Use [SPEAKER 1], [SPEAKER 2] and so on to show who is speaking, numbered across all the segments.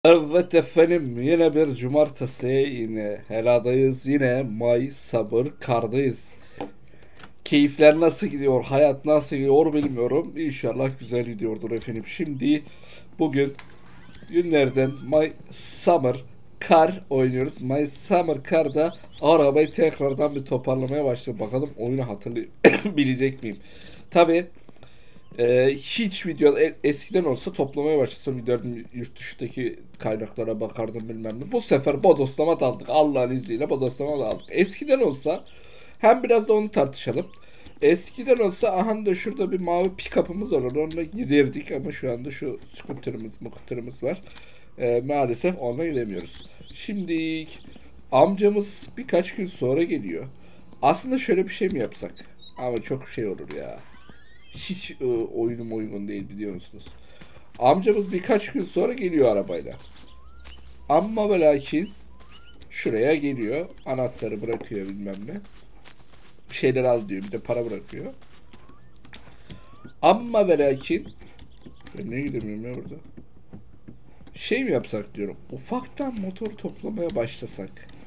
[SPEAKER 1] Evet efendim, yine bir cumartesi, yine heladayız, yine May sabır kardayız. Keyifler nasıl gidiyor, hayat nasıl gidiyor bilmiyorum. İnşallah güzel gidiyordur efendim. Şimdi bugün günlerden My Summer Car oynuyoruz. My Summer Car'da arabayı tekrardan bir toparlamaya başladım. Bakalım oyunu hatırlayabilecek miyim? Tabi hiç video eskiden olsa toplamaya başlasam giderdim yurt dışındaki kaynaklara bakardım bilmem ne. Bu sefer bodoslama daldık. Allah'ın izniyle bodoslama daldık. Eskiden olsa hem biraz da onu tartışalım. Eskiden olsa aha da şurada bir mavi pick-up'ımız olur. Onunla giderdik ama şu anda şu scooter'ımız var. Maalesef onunla gidemiyoruz. Şimdi amcamız birkaç gün sonra geliyor. Aslında şöyle bir şey mi yapsak? Ama çok şey olur ya. Hiç oyunum uygun değil biliyor musunuz? Amcamız birkaç gün sonra geliyor arabayla. Amma ve lakin şuraya geliyor. Anahtarı bırakıyor bilmem ne. Bir şeyler al diyor. Bir de para bırakıyor. Amma ve lakin ben niye gidemiyorum ya burada? Şey mi yapsak diyorum. Ufaktan motor toplamaya başlasak.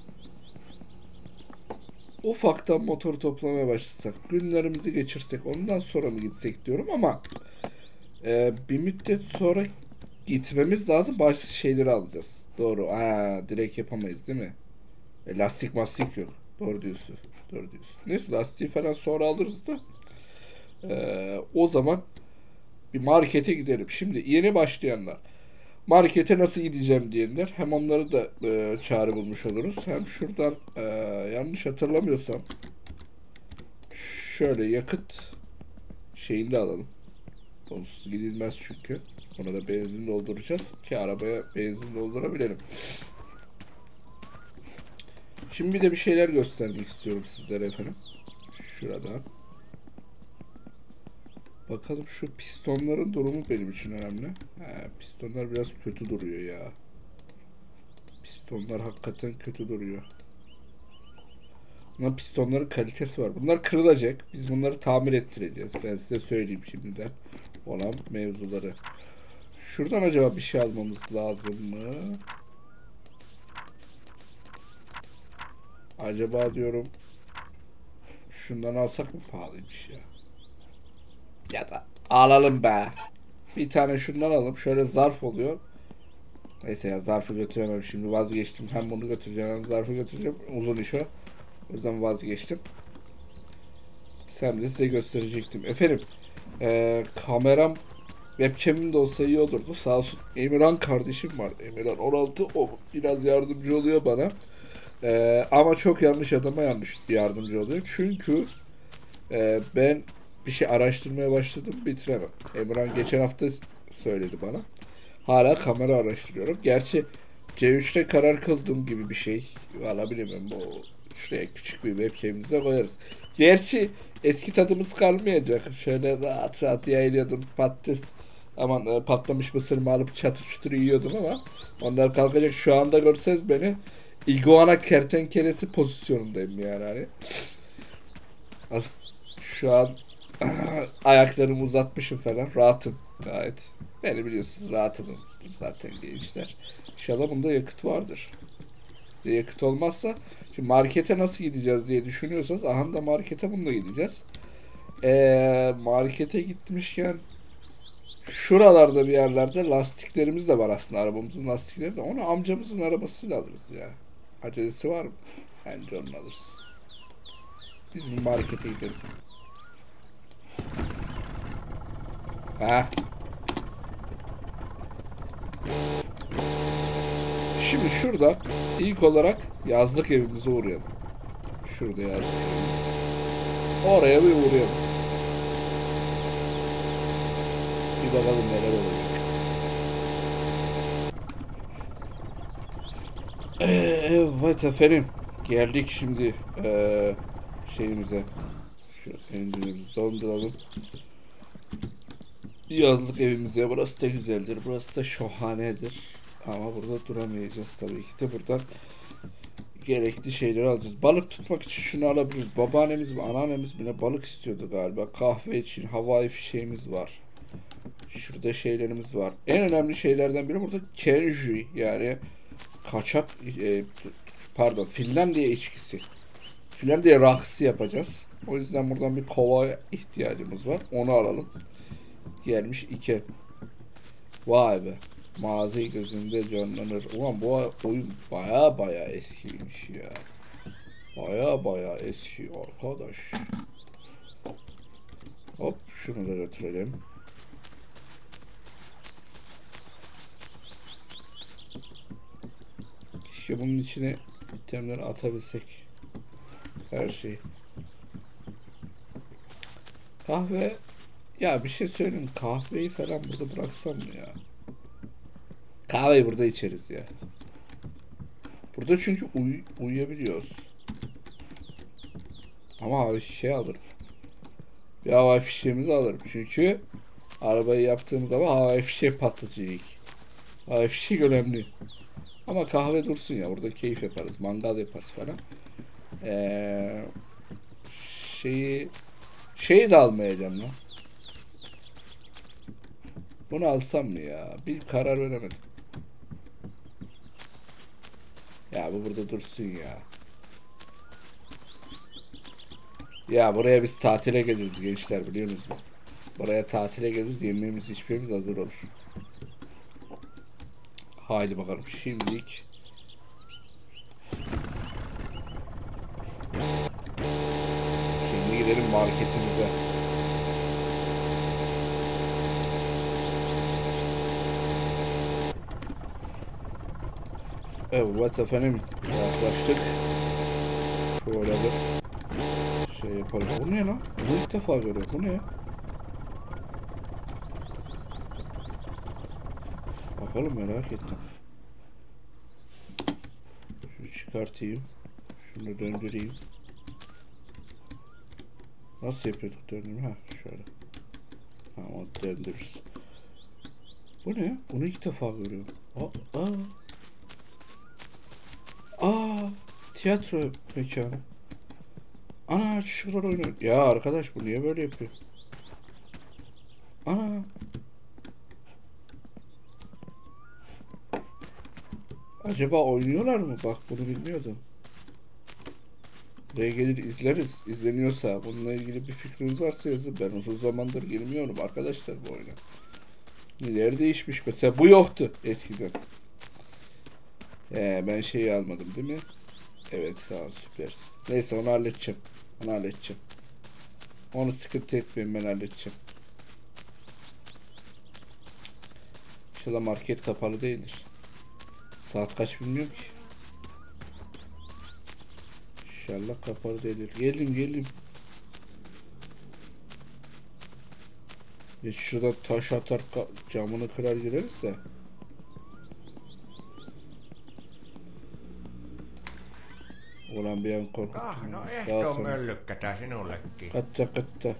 [SPEAKER 1] Ufaktan motor toplamaya başlasak. Günlerimizi geçirsek. Ondan sonra mı gitsek diyorum ama bir müddet sonra gitmemiz lazım. Başka şeyleri alacağız. Doğru. Direkt yapamayız değil mi? Lastik mastik yok. Doğru diyorsun. Doğru diyorsun. Neyse lastiği falan sonra alırız da. O zaman bir markete gidelim. Şimdi yeni başlayanlar. Markete nasıl gideceğim diyenler. Hem onları da çare bulmuş oluruz. Hem şuradan yanlış hatırlamıyorsam şöyle yakıt şeyini de alalım. Onsuz gidilmez çünkü. Ona da benzin dolduracağız ki arabaya benzin doldurabilelim. Şimdi bir de bir şeyler göstermek istiyorum sizlere efendim. Şurada. Bakalım şu pistonların durumu benim için önemli. Pistonlar biraz kötü duruyor ya. Pistonlar hakikaten kötü duruyor. Bunlar pistonların kalitesi var. Bunlar kırılacak. Biz bunları tamir ettireceğiz. Ben size söyleyeyim şimdiden olan mevzuları. Şuradan acaba bir şey almamız lazım mı? Acaba diyorum şundan alsak mı pahalıymış ya? Ya da alalım be. Bir tane şundan alalım. Şöyle zarf oluyor. Neyse ya zarfı götüremem şimdi vazgeçtim. Hem bunu götüreceğim hem zarfı götüreceğim. Uzun iş o. O yüzden vazgeçtim. Sen de size gösterecektim. Efendim kameram webcam'im de olsa iyi olurdu. Sağ olsun Emirhan kardeşim var. Emirhan 16 o biraz yardımcı oluyor bana. Ama çok yanlış adama yanlış yardımcı oluyor. Çünkü ben bir şey araştırmaya başladım bitiremem. Emirhan geçen hafta söyledi bana. Hala kamera araştırıyorum. Gerçi C3'te karar kıldığım gibi bir şey. Valla bilmiyorum. Bu şuraya küçük bir webcam'imize koyarız. Gerçi eski tadımız kalmayacak. Şöyle rahat rahat yayılıyordum. Patates aman patlamış mısırımı alıp çatır çutur yiyordum ama onlar kalkacak. Şu anda görseniz beni iguana kertenkelesi pozisyonundayım yani hani. As şu an ayaklarımı uzatmışım falan. Rahatım gayet. Beni biliyorsunuz rahatım zaten gençler. İnşallah bunda yakıt vardır. Yakıt olmazsa şimdi markete nasıl gideceğiz diye düşünüyorsanız aha da markete bununla gideceğiz. Markete gitmişken şuralarda bir yerlerde lastiklerimiz de var aslında arabamızın lastikleri de. Onu amcamızın arabasıyla alırız ya. Acelesi var mı? Bence onu alırız. Biz bir markete gidelim. Ha. Şimdi şurada ilk olarak yazlık evimize uğrayalım. Şurada yazlık evimiz. Oraya bir uğrayalım. Bir bakalım neler olacak. Evet efendim. Geldik şimdi şeyimize. Şu enginimizi donduralım. Yazlık evimize. Burası da güzeldir. Burası da şahanedir. Ama burada duramayacağız tabii ki de. Buradan gerekli şeyleri alacağız. Balık tutmak için şunu alabiliriz. Babaannemiz mi anneannemiz mi ne balık istiyordu galiba. Kahve için havai fişeğimiz var. Şurada şeylerimiz var. En önemli şeylerden biri burada Kenji, yani kaçak pardon, Finlandiya içkisi. Finlandiya rakısı yapacağız. O yüzden buradan bir kova ihtiyacımız var. Onu alalım. Gelmiş 2. Vay be. Mazi gözünde canlanır. Ulan bu oyun baya baya eskiymiş ya. Baya baya eski arkadaş. Hop şunu da götürelim. Keşke bunun içine itemleri atabilsek. Her şey. Kahve. Ya bir şey söyleyeyim. Kahveyi falan burada bıraksam mı ya? Kahveyi burada içeriz ya. Burada çünkü uyuyabiliyoruz. Ama havai fişeği alırım. Bir havai fişeğimizi alırım. Çünkü arabayı yaptığımız zaman havai fişeği patlatacak. Havai fişeği önemli. Ama kahve dursun ya. Burada keyif yaparız. Mangal yaparız falan. Şeyi de almayacağım lan. Bunu alsam mı ya? Bir karar veremedim. Ya bu burada dursun ya. Ya buraya biz tatile geliriz gençler, biliyor musunuz? Buraya tatile geliriz, yemeğimiz içmemiz hazır olur. Haydi bakalım şimdilik. Şimdi gidelim marketimize. Evet efendim, yaklaştık. Şöyle bir şey yapalım. Bu ne lan? Bunu ilk defa görüyorum. Bu ne? Bakalım, merak ettim. Şunu çıkartayım. Şunu döndüreyim. Nasıl yapıyorduk döndürme? Ha şöyle. Tamam, döndürürüz. Bu ne? Bunu ilk defa görüyorum. Tiyatro mekanı. Ana çocuklar oynuyor. Ya arkadaş, bu niye böyle yapıyor? Ana. Acaba oynuyorlar mı? Bak, bunu bilmiyordum. Buraya gelir izleriz. İzleniyorsa, bununla ilgili bir fikriniz varsa yazın. Ben uzun zamandır girmiyorum arkadaşlar bu oyuna. Neler değişmiş. Mesela bu yoktu eskiden. Ben şeyi almadım değil mi? Evet, tamam, süpersin. Neyse, onu halledeceğim. Onu sıkıntı etmeyin, ben halledeceğim. İnşallah market kapalı değildir. Saat kaç bilmiyorum ki. İnşallah kapalı değildir. Geldim. Şurada taş atar camını kırar gireriz de. Ulan bir an korkuttum.
[SPEAKER 2] No ehkä on möllykkätä sinullekin.
[SPEAKER 1] Katta.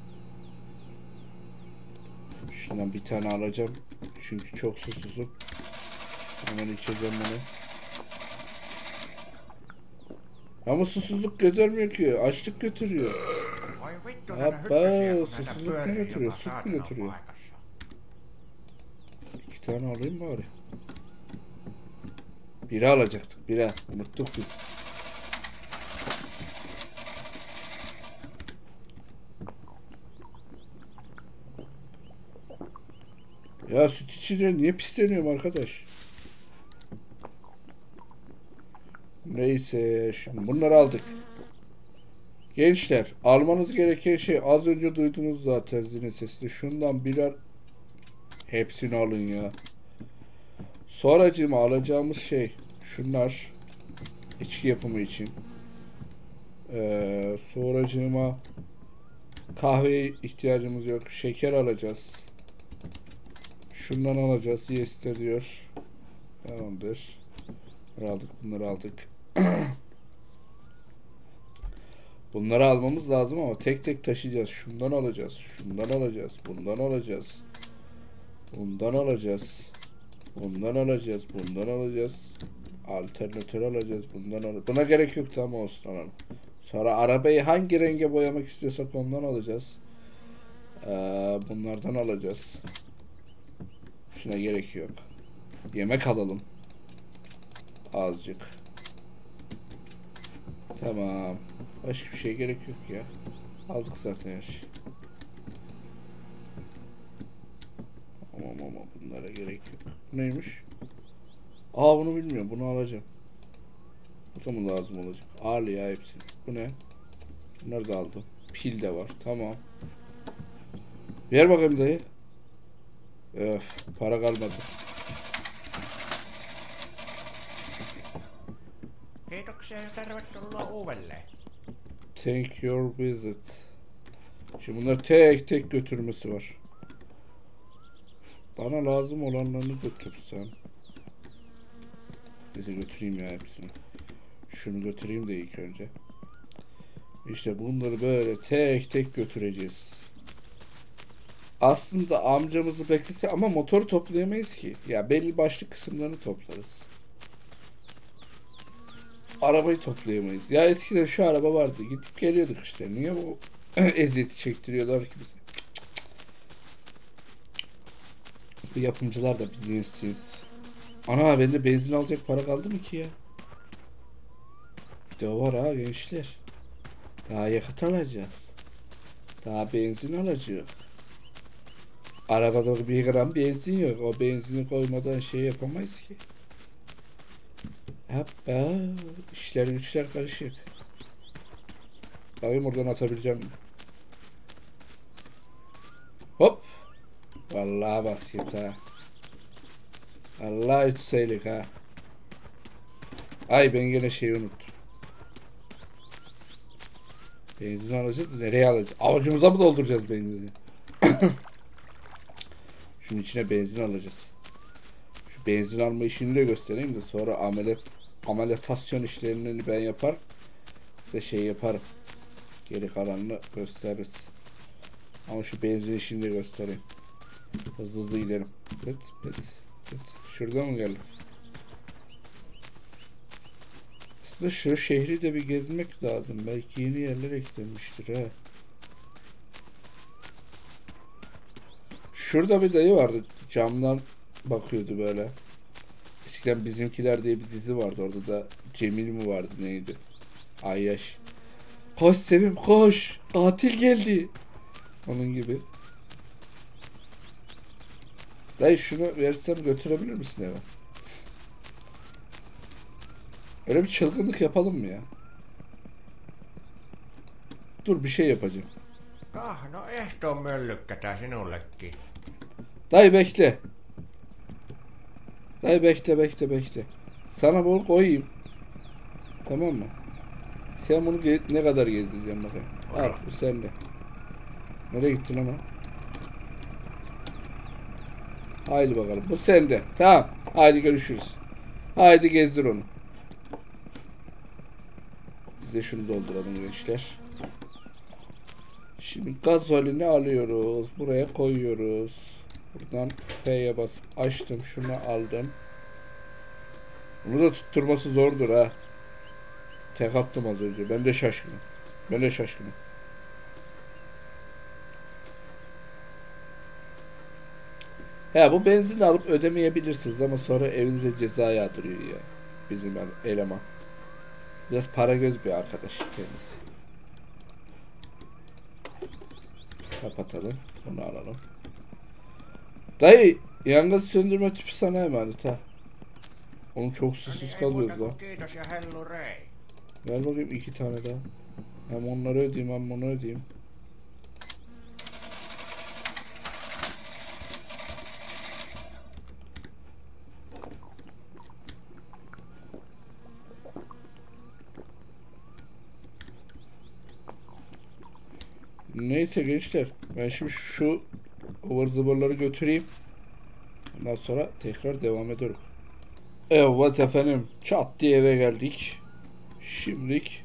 [SPEAKER 1] Şundan bir tane alacağım. Çünkü çok susuzum. Hemen içeceğim bunu. Ama susuzluk götürmüyor ki. Açlık götürüyor. Abba, susuzluk ne götürüyor? Süt mü götürüyor? 2 tane alayım bari. Bira alacaktık. Bira. Unuttuk biz. Ya süt içince niye pisleniyorum arkadaş? Neyse, şimdi bunları aldık. Gençler, almanız gereken şey az önce duydunuz zaten zilin sesini. Şundan birer, hepsini alın ya. Sonracığıma alacağımız şey şunlar, içki yapımı için. Sonracığıma kahveye ihtiyacımız yok. Şeker alacağız. Şundan alacağız. Yester diyor. Tamamdır. Bunları aldık. Bunları almamız lazım ama tek tek taşıyacağız. Şundan alacağız. Bundan alacağız. Bundan alacağız. Alternatör alacağız. Buna gerek yok, tamam, olsun, alalım. Sonra arabayı hangi renge boyamak istiyorsak ondan alacağız. Bunlardan alacağız. Şuna gerek yok. Yemek alalım. Azıcık. Tamam. Başka bir şey gerek yok ya. Aldık zaten her şey. Ama bunlara gerek yok. Bu neymiş? Aa, bunu bilmiyorum. Bunu alacağım. Bu da mı lazım olacak? Ağır ya hepsi. Bu ne? Bunları da aldım. Pil de var. Tamam. Ver bakayım dayı. Öf, para kalmadı.
[SPEAKER 2] Kiitoksia ja tervetuloa uudelleen.
[SPEAKER 1] Thank your visit. Şimdi bunları tek tek götürmesi var. Bana lazım olanlarını götürsen. Neyse götüreyim ya hepsini. Şunu götüreyim de ilk önce. İşte bunları böyle tek tek götüreceğiz. Aslında amcamızı beklese ama motoru toplayamayız ki. Ya belli başlı kısımlarını toplarız. Arabayı toplayamayız. Ya eskiden şu araba vardı. Gidip geliyorduk işte. Niye bu eziyeti çektiriyorlar ki bize? Bu yapımcılar da bilirsiniz. Ana, bende benzin alacak para kaldı mı ki ya? Bir de o var ha gençler. Daha yakıt alacağız. Daha benzin alacağız. Arabada bir gram benzin yok. O benzini koymadan şey yapamayız ki. Hoppa. İşler güçler karışık. Bakayım oradan atabileceğim mi? Hop. Vallahi basket ha. Allah 3 sayılık ha. Ay, ben gene şeyi unuttum. Benzin alacağız. Nereye alacağız? Avucumuza mı dolduracağız benzini? Şunun içine benzin alacağız. Şu benzin alma işini de göstereyim de sonra ameliyatasyon işlerini ben yapar. Size şey yaparım. Geri kalanını gösteririz. Ama şu benzin işini de göstereyim. Hızlı hızlı gidelim. Pıt. Şurada mı geldik? Aslında şu şehri de bir gezmek lazım. Belki yeni yerler eklenmiştir ha. Şurada bir dayı vardı. Camdan bakıyordu böyle. Eskiden Bizimkiler diye bir dizi vardı. Orada da Cemil mi vardı neydi? Ayyaş. Koş Sevim koş. Katil geldi. Onun gibi. Dayı şunu versem götürebilir misin eve? Öyle bir çılgınlık yapalım mı ya? Dur, bir şey yapacağım.
[SPEAKER 2] No ehtoon möllykkätä sinullekin.
[SPEAKER 1] Dayı bekle. Dayı bekle. Sana bunu koyayım. Tamam mı? Sen bunu ne kadar gezdireceğim bakayım. Al, bu sende. Nereye gittin ama? Haydi bakalım. Bu sende. Tamam. Haydi görüşürüz. Haydi gezdir onu. Biz de şunu dolduralım gençler. Şimdi gazolini alıyoruz. Buraya koyuyoruz. Buradan P'ye basıp açtım. Şunu aldım. Bunu da tutturması zordur ha. Tek attım az önce. Ben de şaşkınım. Ya bu benzin alıp ödemeyebilirsiniz ama sonra evinize ceza yağdırıyor ya. Bizim eleman. Biraz para göz bir arkadaş kendisi. Kapatalım. Bunu alalım. Dayı, yangın söndürme tüpü sana emanet ha. Onu çok susuz kalıyoruz lan.
[SPEAKER 2] Kiitos ja hellurei.
[SPEAKER 1] Ver bakayım 2 tane daha. Hem onları ödeyeyim hem bunu ödeyeyim. Neyse gençler, ben şimdi şu ıvır zıvırları götüreyim. Ondan sonra tekrar devam ediyorum. Evet efendim, çat diye eve geldik. Şimdilik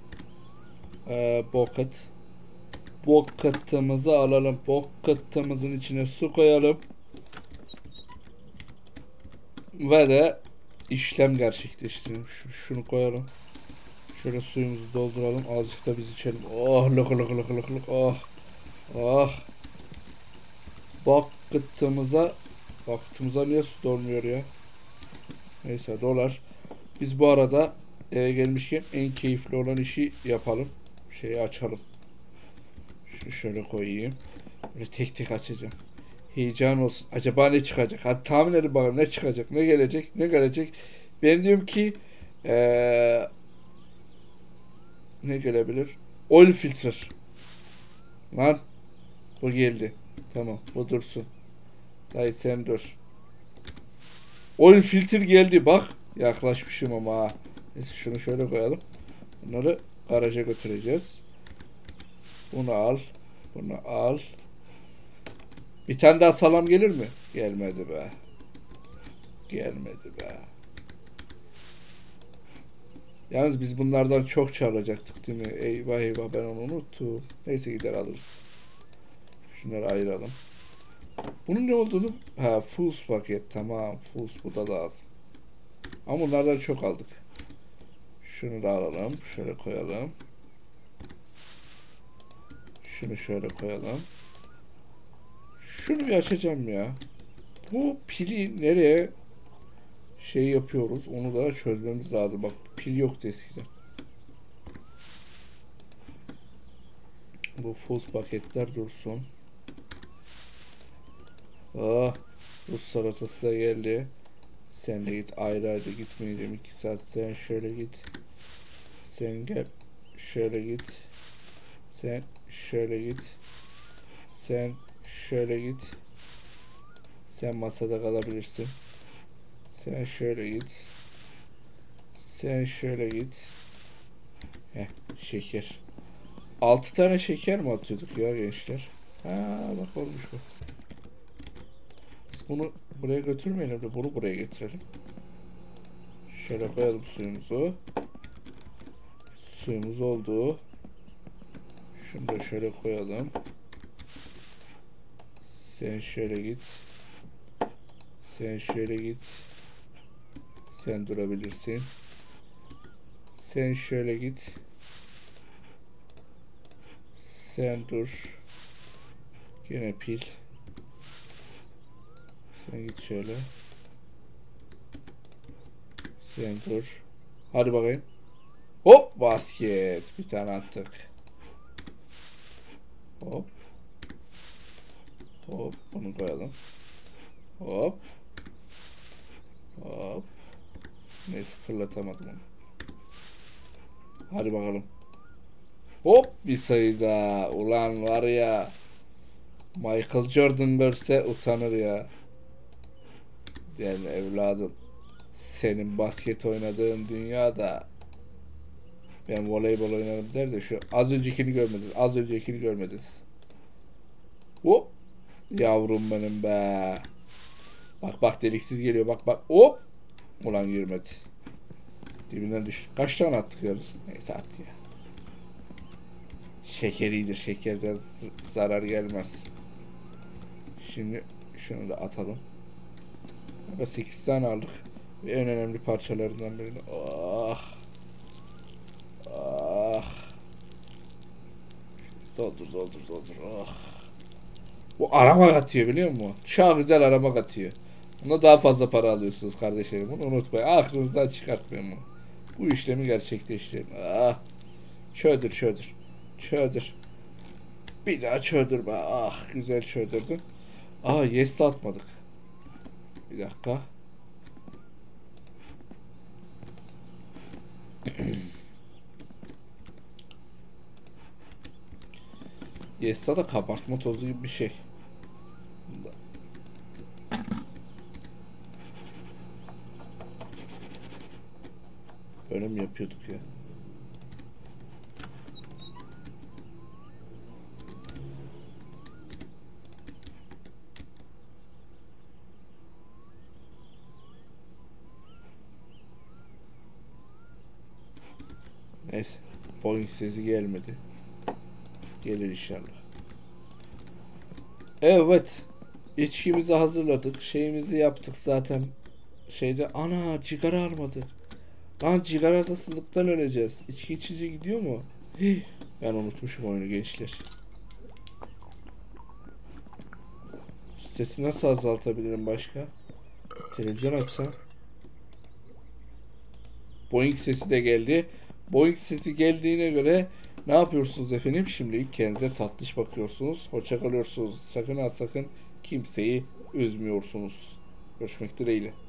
[SPEAKER 1] Bucket'ımızı alalım. Bucket'ımızın içine su koyalım. Ve de işlem gerçekleştirelim. Şunu koyalım. Şöyle suyumuzu dolduralım. Azıcık da biz içelim. Oh, lık. Oh. Bucket'ımıza Vaktimize niye su dolmuyor ya? Neyse dolar. Biz bu arada eve gelmişken en keyifli olan işi yapalım. Şeyi açalım. Şunu şöyle koyayım. Böyle tek tek açacağım. Heyecan olsun. Acaba ne çıkacak? Hadi tahmin edin bakalım ne çıkacak? Ne gelecek? Ne gelecek? Ben diyorum ki ne gelebilir? Oil filter. Lan bu geldi. Tamam bu dursun. Dayı sen dur. Oil filter geldi bak. Yaklaşmışım ama ha. Neyse şunu şöyle koyalım. Bunları garaja götüreceğiz. Bunu al. Bunu al. Bir tane daha salam gelir mi? Gelmedi be. Gelmedi be. Yalnız biz bunlardan çok çalacaktık değil mi? Eyvah eyvah ben onu unuttum. Neyse gider alırız. Şunları ayıralım. Bunun ne olduğunu... Ha fools paket tamam. Fools bu da lazım. Ama bunlardan çok aldık. Şunu da alalım. Şöyle koyalım. Şunu şöyle koyalım. Şunu bir açacağım ya. Bu pili nereye şey yapıyoruz? Onu da çözmemiz lazım. Bak pil yoktu eskiden. Bu fools paketler dursun. Ah, Rus salatası da geldi. Sen de git ayrı ayrı gitmeyeceğim 2 saat. Sen şöyle git. Sen gel. Şöyle git. Sen şöyle git. Sen şöyle git. Sen masada kalabilirsin. Sen şöyle git. Sen şöyle git. Heh, şeker. 6 tane şeker mi atıyorduk ya gençler? Ha bak olmuş bu. Biz bunu buraya götürmeyelim de bunu buraya getirelim. Şöyle koyalım suyumuzu. Suyumuz oldu. Şunu da şöyle koyalım. Sen şöyle git. Sen şöyle git. Sen durabilirsin. Sen şöyle git. Sen dur. Yine pil. Sen git şöyle. Sen dur. Hadi bakayım. Hop basket. Bir tane attık. Hop. Hop. Bunu koyalım. Hop. Hop. Neyse fırlatamadım onu. Hadi bakalım. Hop bir sayı daha. Ulan var ya. Michael Jordan görse utanır ya. Yani evladım. Senin basket oynadığın dünyada ben voleybol oynarım der de şu az öncekini görmediniz. Az öncekini görmediniz. Hop. Yavrum benim be. Bak bak deliksiz geliyor. Bak bak. Hop. Ulan girmedi. Dibinden düştü. Kaç tane attık yarız? Neyse at ya. Şeker iyidir. Şekerden zarar gelmez. Şimdi şunu da atalım. 8 tane aldık. Ve en önemli parçalarından birini. Ah. Ah. Doldur doldur doldur. Ah. Bu arama katıyor biliyor musun? Çok güzel arama katıyor. Buna daha fazla para alıyorsunuz kardeşlerim. Bunu unutmayın. Aklınızdan çıkartmayın bunu. Bu işlemi gerçekleştirin. Ah. Çöldür çöldür. Çöldür. Bir daha çöldür be. Ah güzel çöldürdün. Ah yes atmadık. Bir dakika. Yes'ta da kabartma tozu gibi bir şey. Böyle mi yapıyorduk ya? Neyse. Boeing sesi gelmedi. Gelir inşallah. Evet. İçkimizi hazırladık. Şeyimizi yaptık zaten. Şeyde ana cigara armadı. Lan cigarasızlıktan öleceğiz. İçki içince gidiyor mu? Hih. Ben unutmuşum oyunu gençler. Sesi nasıl azaltabilirim başka? Televizyon açsam. Boeing sesi de geldi. Boeing sesi geldiğine göre ne yapıyorsunuz efendim? Şimdilik kendinize tatlış bakıyorsunuz. Hoşça kalıyorsunuz. Sakın ha sakın kimseyi üzmüyorsunuz. Görüşmek dileğiyle.